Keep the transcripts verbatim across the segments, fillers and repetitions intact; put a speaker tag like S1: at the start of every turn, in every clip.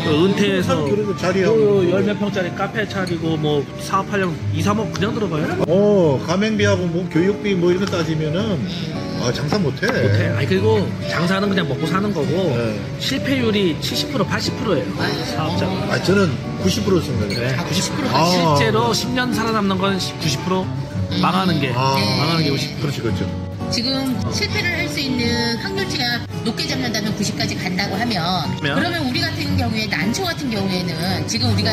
S1: 그 은퇴해서
S2: 그래도 자리하고
S1: 열몇 평짜리 카페 차리고 뭐 사업하려면 이, 삼억 그냥 들어가요?
S2: 어 가맹비하고 뭐 교육비 뭐 이런 거 따지면은 아 장사 못해.
S1: 못해. 아니 그리고 장사는 그냥 먹고 사는 거고
S2: 네.
S1: 실패율이 칠십 퍼센트 팔십 퍼센트예요. 사업자가.
S2: 아 저는 구십 퍼센트 생각해요.
S1: 네, 구십 퍼센트.
S2: 아.
S1: 실제로 십 년 살아남는 건 구십 퍼센트, 망하는 게
S2: 아.
S1: 망하는 게 오십 퍼센트.
S2: 그렇지 그렇죠.
S3: 지금 실패를 할 수 있는 확률치가 높게 잡는다면 구십까지 간다고 하면
S1: 그러면?
S3: 그러면 우리 같은 경우에 난초 같은 경우에는 지금 우리가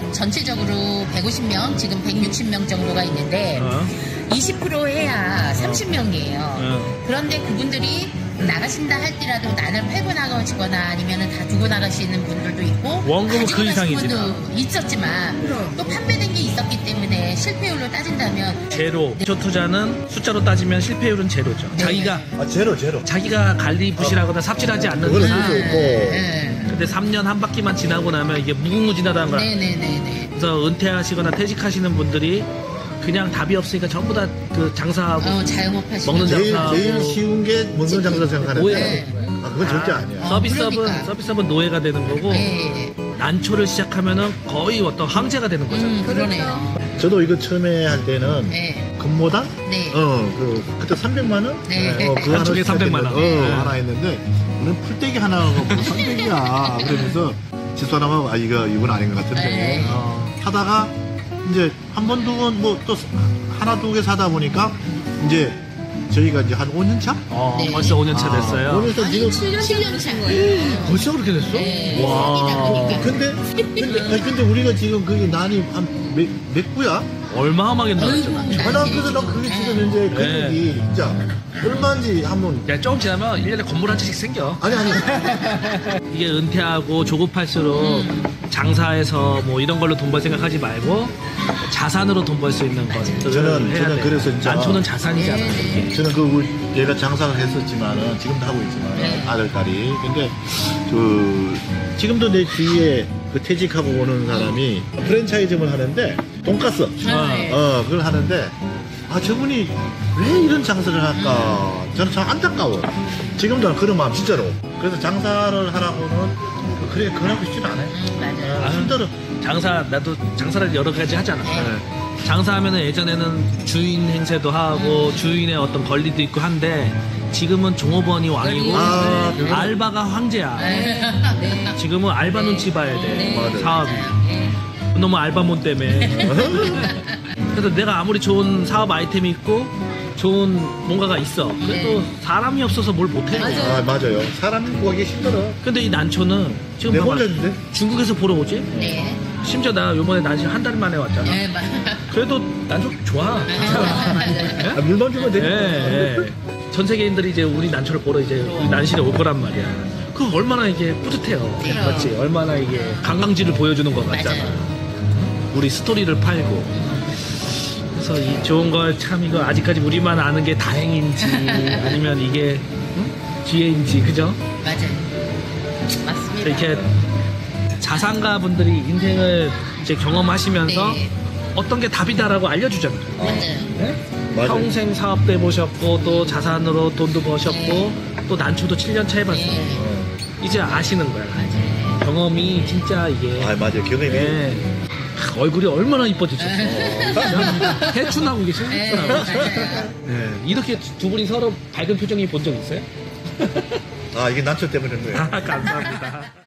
S3: 전체적으로 백오십 명 지금 백육십 명 정도가 있는데
S1: 어.
S3: 이십 퍼센트 해야 삼십 명이에요.
S1: 어.
S3: 그런데 그분들이 나가신다 할지라도 난을 팔고 나가시거나 아니면 다 두고 나가시는 분들도 있고
S1: 원금은
S3: 가지고
S1: 그
S3: 가신
S1: 이상이지.
S3: 분도 있었지만 또 판매된 게 있었기 때문에 실패율로 따진다면
S1: 제로. 기초 투자는 숫자로 따지면 실패율은 제로죠.
S3: 네.
S1: 자기가
S2: 아 제로 제로.
S1: 자기가 관리 부실하거나 삽질하지 않는
S2: 그거는
S1: 이상.
S2: 있고.
S3: 네.
S1: 근데 삼 년 한 바퀴만 지나고 나면 이게 무궁무진하다는 거야.
S3: 네네네네.
S1: 그래서 은퇴하시거나 퇴직하시는 분들이 그냥 답이 없으니까 전부 다 그 장사하고
S3: 어, 자영업하시는
S1: 먹는
S2: 제일
S1: 장사하고
S2: 제일 쉬운 게 먹는 장사 생각하는데.
S1: 오해가
S3: 네.
S1: 되는 거예요.
S2: 아 그건 절대 아니야.
S3: 어,
S1: 서비스업은
S3: 그러니까.
S1: 서비스업은 노예가 되는 거고
S3: 네.
S1: 난초를 시작하면은 거의 어떤 황제가 되는 거죠.
S3: 음, 그러네요.
S2: 저도 이거 처음에 할 때는
S3: 네.
S2: 근모당
S3: 네.
S2: 어그 그때 삼백만 원?
S3: 네.
S2: 어, 그거
S1: 한쪽에
S2: 하나
S1: 삼백만 원.
S2: 어
S1: 네.
S2: 하나 했는데 우리는 풀떼기 하나가 뭐 삼백이야. 그러면서 집사람하고 아 이거 이건 아닌 것 같은데
S3: 네.
S1: 어.
S2: 하다가 이제 한 번 두 번 뭐 또 하나 두 개 사다 보니까 이제 저희가 이제 한 오 년 차?
S1: 어,
S3: 네.
S1: 벌써 오 년 차 됐어요.
S2: 그래서 지금
S3: 칠 년 차 거예요.
S1: 벌써 그렇게 됐어?
S3: 네.
S1: 와.
S2: 근데 근데 아니, 근데 우리가 지금 그게 난이 한몇 몇 구야?
S1: 얼마하게
S3: 어이구.
S1: 나왔죠.
S2: 아, 난 그래서 난 그게 지금 현재 금액이 진짜 얼마인지 한번
S1: 야, 조금 지나면 일 년에 건물 한 채씩 생겨.
S2: 아니 아니
S1: 이게 은퇴하고 조급할수록 장사해서 뭐 이런 걸로 돈 벌 생각하지 말고 자산으로 돈 벌 수 있는 것들을
S2: 저는-
S1: 해야
S2: 저는
S1: 돼.
S2: 그래서 진짜-
S1: 난초는 자산이잖아.
S3: 네.
S2: 저는 그 우리 얘가 장사를 했었지만은 지금도 하고 있지만 아들 딸이 근데 그 지금도 내 주위에 그 퇴직하고 오는 사람이 프랜차이즈를 하는데 돈가스
S3: 네.
S2: 어 그걸 하는데 아 저분이 왜 이런 장사를 할까 저는 참 안타까워. 지금도 그런 마음 진짜로. 그래서 장사를 하라고는 그래 그러고 싶진 않아요.
S3: 음, 맞아요.
S2: 아, 힘들어.
S1: 장사 나도 장사를 여러 가지 하잖아.
S2: 네.
S1: 장사하면은 예전에는 주인 행세도 하고 주인의 어떤 권리도 있고 한데 지금은 종업원이 왕이고
S2: 아, 그거는-
S1: 알바가 황제야.
S3: 네.
S1: 지금은 알바 눈치 봐야 돼.
S3: 네.
S2: 맞아요.
S1: 사업이.
S3: 네.
S1: 너무 알바몬 때문에. 그래서 내가 아무리 좋은 사업 아이템이 있고 좋은 뭔가가 있어. 그래도 사람이 없어서 뭘 못해.
S3: 맞아요.
S2: 아 맞아요. 사람 구하기 힘들어.
S1: 근데 이 난초는 지금
S2: 내가
S1: 봐봐.
S2: 혼자 있는데?
S1: 중국에서 보러 오지?
S3: 네.
S1: 심지어 나 요번에 난시 한 달 만에 왔잖아.
S3: 네, 맞아요.
S1: 그래도 난초 좋아.
S3: 맞아요.
S2: 아, 물만 주면
S1: 예,
S2: 되니까.
S1: 예. 전 세계인들이 이제 우리 난초를 보러 이제 우리 난실에 올 거란 말이야. 그 얼마나 이게 뿌듯해요.
S3: 그럼.
S1: 맞지? 얼마나 이게 관광지를 보여주는 것 같잖아.
S3: 맞아요.
S1: 우리 스토리를 팔고. 그래서 이 좋은 걸 참 이거 아직까지 우리만 아는 게 다행인지 아니면 이게 응? 기회인지 그죠?
S3: 맞아요. 맞습니다.
S1: 이렇게 자산가 분들이 인생을 이제 경험하시면서
S3: 네.
S1: 어떤 게 답이다라고 알려주잖아요.
S3: 맞아요.
S1: 네?
S2: 맞아요.
S1: 평생 사업도 해보셨고 또 자산으로 돈도 버셨고
S3: 네.
S1: 또 난초도 칠 년 차 해봤어요.
S3: 네.
S1: 이제 아시는 거야.
S3: 맞아요.
S1: 경험이 진짜 이게
S2: 아 맞아요. 경험이.
S1: 네. 하, 얼굴이 얼마나 이뻐지셨어. 그냥 해춘하고 계신
S3: 네,
S1: 해춘하고.
S3: 맞아요.
S1: 네. 이렇게 두 분이 서로 밝은 표정이 본 적 있어요?
S2: 아 이게 난초 때문에 그런 거예요.
S1: 아, 감사합니다.